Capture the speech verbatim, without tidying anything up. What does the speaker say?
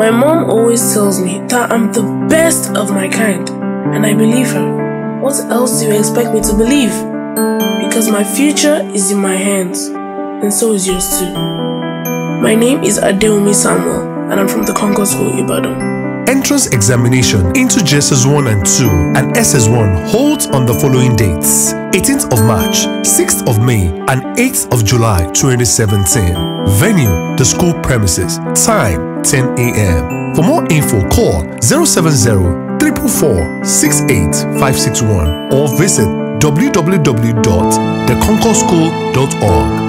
My mom always tells me that I'm the best of my kind, and I believe her. What else do you expect me to believe? Because my future is in my hands, and so is yours too. My name is Adeomi Samuel, and I'm from the Concord School, Ibadan. Entrance examination into J S S one and two and S S one holds on the following dates: eighteenth of March, sixth of May, and eighth of July twenty seventeen. Venue: the school premises. Time: ten A M For more info, call zero seven zero, three four four, six eight five six one or visit w w w dot the concord school dot org.